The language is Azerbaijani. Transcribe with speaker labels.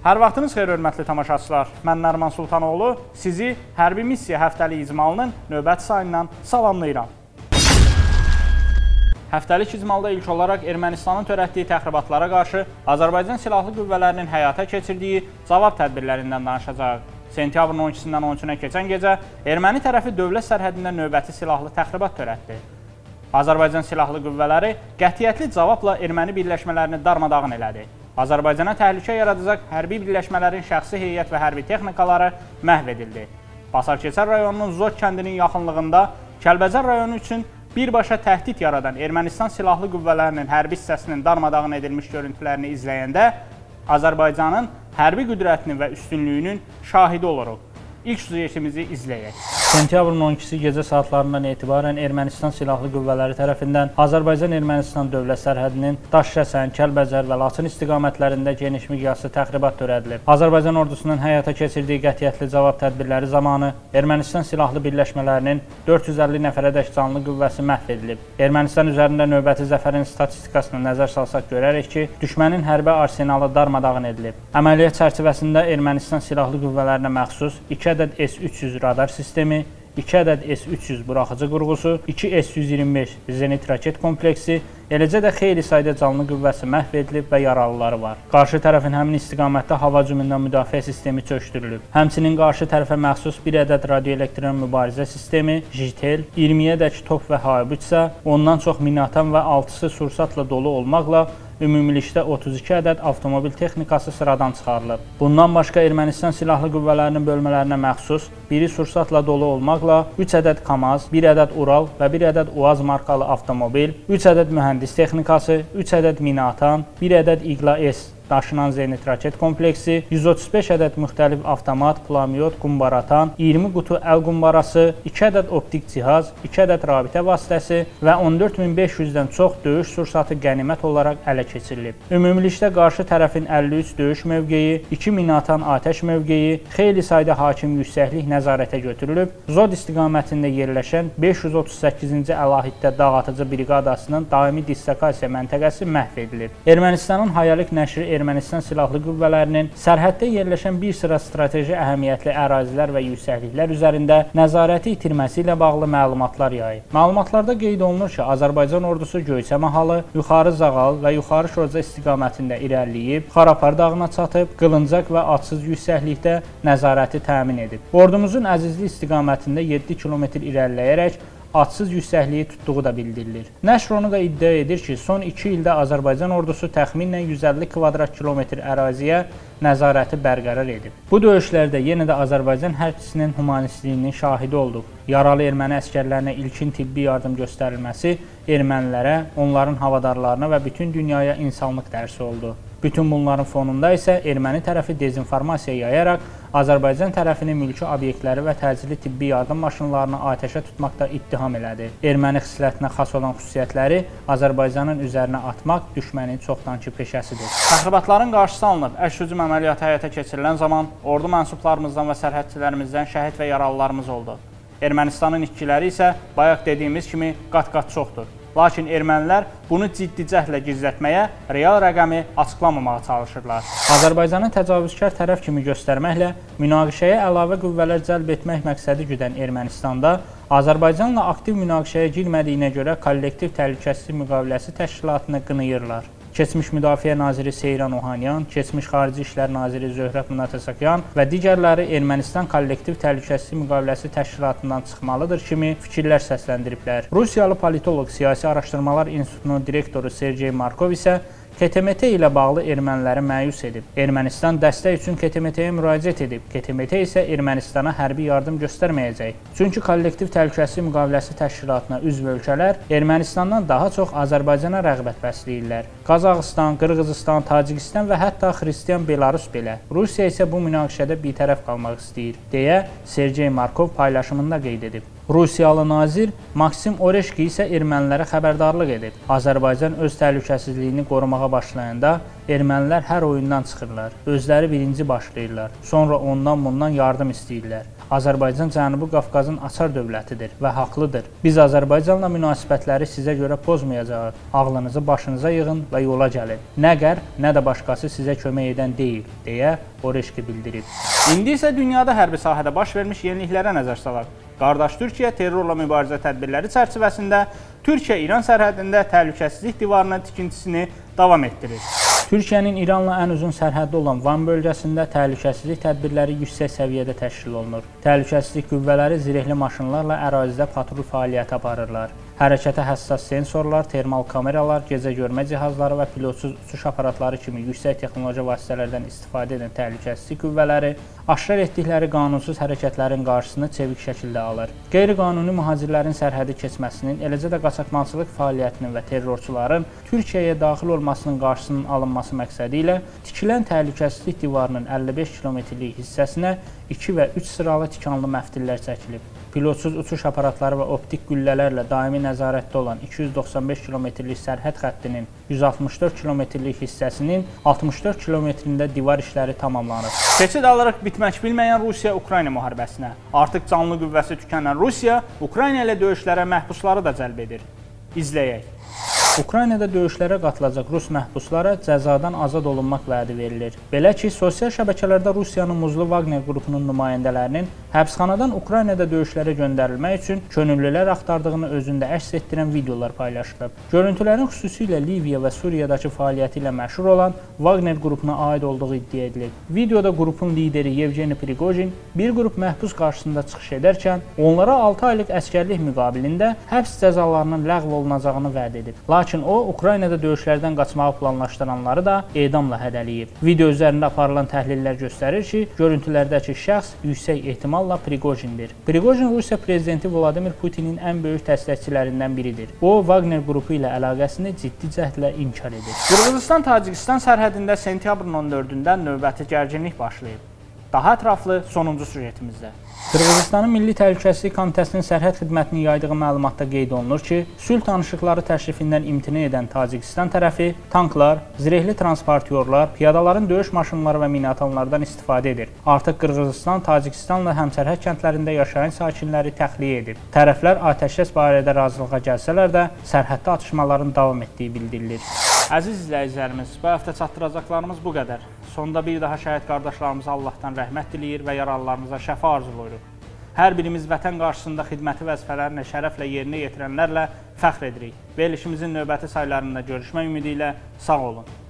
Speaker 1: Hər vaxtınız xeyir, hörmətli tamaşaçılar. Mən Nəriman Sultanoğlu sizi hərbi missiya həftəlik icmalının növbəti sayından salamlayıram. Həftəlik icmalda ilk olaraq Ermənistanın törətdiyi təxribatlara qarşı Azərbaycan Silahlı Qüvvələrinin həyata keçirdiyi cavab tədbirlərindən danışacağıq. Sentyabrın 12-dən 13-nə keçən gecə erməni tərəfi dövlət sərhədində növbəti silahlı təxribat törətdi. Azərbaycan Silahlı Qüvvələri qətiyyətli cavabla erməni birləşmələrini darmadağın elədi. Azərbaycana təhlükə yaradacaq hərbi birləşmələrin şəxsi heyət və hərbi texnikaları məhv edildi. Basarkeçər rayonunun Zot kəndinin yaxınlığında Kəlbəcər rayonu üçün birbaşa təhdid yaradan Ermənistan Silahlı Qüvvələrinin hərbi hissəsinin darmadağın edilmiş görüntülərini izləyəndə Azərbaycanın hərbi qüdrətinin və üstünlüyünün şahidi oluruq. İlk süjetimizi izləyək. Sentyabrın 12-si gecə saatlarından etibarən Ermənistan Silahlı Qüvvələri tərəfindən Azərbaycan-Ermənistan dövlət sərhədinin Daşkəsən, Kəlbəcər və Laçın istiqamətlərində geniş miqyaslı təxribat törədilib. Azərbaycan ordusunun həyata keçirdiyi qətiyyətli cavab tədbirləri zamanı Ermənistan silahlı birləşmələrinin 450 nəfərədək canlı qüvvəsi məhv edilib. Ermənistan üzərində növbəti zəfərin statistikasına nəzər salsaq görərik ki, düşmənin hərbi arsenalı darmadağın edilib. Əməliyyat çərçivəsində Ermənistan Silahlı Qüvvələrinə məxsus 2 ədəd S-300 radar sistemi, 2 ədəd S-300 buraxıcı qurğusu, 2 S-125 zenit raket kompleksi, eləcə də xeyli sayda canlı qüvvəsi məhv edilib və yaralıları var. Qarşı tərəfin həmin istiqamətdə hava hücumundan müdafiə sistemi çökdürülüb. Həmçinin qarşı tərəfə məxsus 1 ədəd radioelektron mübarizə sistemi, JITEL, 20-yədək top və haubitsa, ondan çox minaatan və 6-sı sursatla dolu olmaqla ümumilikdə 32 ədəd avtomobil texnikası sıradan çıxarılıb. Bundan başqa Ermənistan Silahlı Qüvvələrinin bölmələrinə məxsus, biri sursatla dolu olmaqla 3 ədəd KAMAZ, 1 ədəd Ural və 1 ədəd UAZ markalı avtomobil, 3 ədəd mühəndis texnikası, 3 ədəd minaatan, 1 ədəd İGLA-S daşınan zenit raket kompleksi, 135 ədəd müxtəlif avtomat, pulemyot, qumbaratan, 20 qutu əl qumbarası, 2 ədəd optik cihaz, 2 ədəd rabitə vasitəsi və 14500-dən çox döyüş sursatı qənimət olaraq ələ keçirilib. Ümumilikdə qarşı tərəfin 53 döyüş mövqeyi, 2 minaatan atəş mövqeyi, xeyli sayda hakim yüksəklik nəzarətə götürülüb. Zod istiqamətində yerləşən 538-ci əlahiddə dağıtıcı briqadasının daimi dislokasiya məntəqəsi məhv edilib. Ermənistanın Hayalik nəşri Ermənistan Silahlı Qüvvələrinin sərhəddə yerləşən bir sıra strateji əhəmiyyətli ərazilər və yüksəkliklər üzərində nəzarəti itirməsi ilə bağlı məlumatlar yayıb. Məlumatlarda qeyd olunur ki, Azərbaycan ordusu Göyçə mahalı, Yuxarı Zağal və Yuxarı Şorca istiqamətində irəliləyib, Xarapar dağına çatıb, Qılıncaq və Adsız yüksəklikdə nəzarəti təmin edib. Ordumuzun Əzizli istiqamətində 7 km irəliləyərək adsız yüksəkliyi tutduğu da bildirilir. Nəşr onu da iddia edir ki, son 2 ildə Azərbaycan ordusu təxminən 150 kvadrat kilometr əraziyə nəzarəti bərqərar edib. Bu döyüşlərdə yenə də Azərbaycan hərbçisinin humanistliyinin şahidi olduq. Yaralı erməni əskərlərinə ilkin tibbi yardım göstərilməsi ermənilərə, onların havadarlarına və bütün dünyaya insanlıq dərsi oldu. Bütün bunların fonunda isə erməni tərəfi dezinformasiya yayaraq Azərbaycan tərəfini mülki obyektləri və təcili tibbi yardım maşınlarını atəşə tutmaqda ittiham elədi. Erməni xislətinə xas olan xüsusiyyətləri Azərbaycanın üzərinə atmaq düşmənin çoxdankı peşəsidir. Təxribatların qarşısı alınıb, əks-hücum əməliyyatı həyata keçirilən zaman ordu mənsublarımızdan və sərhədçilərimizdən şəhid və yaralılarımız oldu. Ermənistanın itkiləri isə bayaq dediyimiz kimi qat-qat çoxdur. Lakin ermənilər bunu ciddi cəhdlə gizlətməyə, real rəqəmi açıqlamamağa çalışırlar. Azərbaycanı təcavüzkar tərəf kimi göstərməklə münaqişəyə əlavə qüvvələr cəlb etmək məqsədi güdən Ermənistanda Azərbaycanla aktiv münaqişəyə girmədiyinə görə kollektiv təhlükəsizlik müqaviləsi təşkilatını qınayırlar. Keçmiş Müdafiə naziri Seyran Ohanyan, keçmiş Xarici İşlər naziri Zöhrət Munatasakyan və digərləri Ermənistan kollektiv təhlükəsizlik müqaviləsi təşkilatından çıxmalıdır kimi fikirlər səsləndiriblər. Rusiyalı politoloq Siyasi Araşdırmalar İnstitutunun direktoru Sergey Markov isə KTMT ilə bağlı erməniləri məyus edib. Ermənistan dəstək üçün KTMT-yə müraciət edib. KTMT isə Ermənistana hərbi yardım göstərməyəcək. Çünki kollektiv təhlükəsizlik müqaviləsi təşkilatına üzv ölkələr Ermənistandan daha çox Azərbaycana rəğbət bəsləyirlər. Qazaxıstan, Qırğızıstan, Tacikistan və hətta Xristian Belarus belə. Rusiya isə bu münaqişədə bitərəf qalmaq istəyir, deyə Sergey Markov paylaşımında qeyd edib. Rusiyalı nazir Maksim Oreşki isə ermənilərə xəbərdarlıq edib. Azərbaycan öz təhlükəsizliyini qorumağa başlayanda ermənilər hər oyundan çıxırlar. Özləri birinci başlayırlar. Sonra ondan bundan yardım istəyirlər. Azərbaycan Cənubi Qafqazın açar dövlətidir və haqlıdır. Biz Azərbaycanla münasibətləri sizə görə pozmayacağıq. Ağlınızı başınıza yığın və yola gəlin. Nə qərb, nə də başqası sizə kömək edən deyil, deyə Oreşki bildirib. İndi isə dünyada hərbi sahədə baş vermiş yeniliklərə nəzər salaq. Qardaş Türkiyə terrorla mübarizə tədbirləri çərçivəsində Türkiyə-İran sərhədində təhlükəsizlik divarının tikintisini davam etdirir. Türkiyənin İranla ən uzun sərhəddə olan Van bölgəsində təhlükəsizlik tədbirləri yüksək səviyyədə təşkil olunur. Təhlükəsizlik qüvvələri zirehli maşınlarla ərazidə patrul fəaliyyəti aparırlar. Hərəkətə həssas sensorlar, termal kameralar, gecə görmə cihazları və pilotsuz uçuş aparatları kimi yüksək texnoloji vasitələrdən istifadə edən təhlükəsizlik qüvvələri aşkar etdikləri qanunsuz hərəkətlərin qarşısını çevik şəkildə alır. Qeyri-qanuni mühacirlərin sərhədi keçməsinin, eləcə də qaçaqmalçılıq fəaliyyətinin və terrorçuların Türkiyəyə daxil olmasının qarşısının alınması məqsədi ilə tikilən təhlükəsizlik divarının 55 kilometrlik hissəsinə 2 və 3 sıralı tikanlı məftillər çəkilib. Pilotsuz uçuş aparatları və optik güllələrlə daimi nəzarətdə olan 295 kilometrlik sərhəd xəttinin 164 kilometrlik hissəsinin 64 kilometrində divar işləri tamamlanıb. Keçid alırıq bitmək bilməyən Rusiya-Ukrayna müharibəsinə. Artıq canlı qüvvəsi tükənən Rusiya, Ukrayna ilə döyüşlərə məhbusları da cəlb edir. İzləyək. Ukraynada döyüşlərə qatılacaq rus məhbuslara cəzadan azad olunmaq vədi verilir. Belə ki, sosial şəbəkələrdə Rusiyanın Muzlu Wagner qrupunun nümayəndələrinin həbsxanadan Ukraynada döyüşlərə göndərilmək üçün könüllülər axtardığını özündə əks etdirən videolar paylaşılıb. Görüntülərin xüsusilə Liviya və Suriyadakı fəaliyyəti ilə məşhur olan Wagner qrupuna aid olduğu iddia edilib. Videoda qrupun lideri Yevgeni Prigojin bir qrup məhbus qarşısında çıxış edərkən onlara 6 aylıq əskərlik müqabilində həbs cəzalarının ləğv olunacağını vəd edib. Lakin o, Ukraynada döyüşlərdən qaçmağı planlaşdıranları da edamla hədələyib. Video üzərində aparılan təhlillər göstərir ki, görüntülərdəki şəxs yüksək ehtimalla Prigojindir. Prigojin Rusiya prezidenti Vladimir Putinin ən böyük dəstəkçilərindən biridir. O, Wagner qrupu ilə əlaqəsini ciddi cəhdlə inkar edir. Qırğızıstan-Tacikistan sərhədində sentyabrın 14-dən növbəti gərginlik başlayıb. Daha ətraflı sonuncu süjetimizdə. Qırğızıstanın Milli Təhlükəsizlik Komitəsinin sərhəd xidmətinin yaydığı məlumatda qeyd olunur ki, sülh danışıqları təşrifindən imtina edən Tacikistan tərəfi tanklar, zirehli transportyorlar, piyadaların döyüş maşınları və minatanlardan istifadə edir. Artıq Qırğızıstan Tacikistanla həmsərhəd kəndlərində yaşayan sakinləri təxliyə edib. Tərəflər atəşkəs barədə razılığa gəlsələr də sərhəddə atışmaların davam etdiyi bildirilir. Əziz izləyicilərimiz, bu həftə çatdıracaqlarımız bu qədər. Sonda bir daha şəhid qardaşlarımıza Allahdan rəhmət diləyir və yaralılarımıza şəfa arzuluyoruz. Hər birimiz vətən qarşısında xidməti vəzifələrini şərəflə yerinə yetirənlərlə fəxr edirik. Verilişimizin növbəti saylarında görüşmək ümidi ilə sağ olun.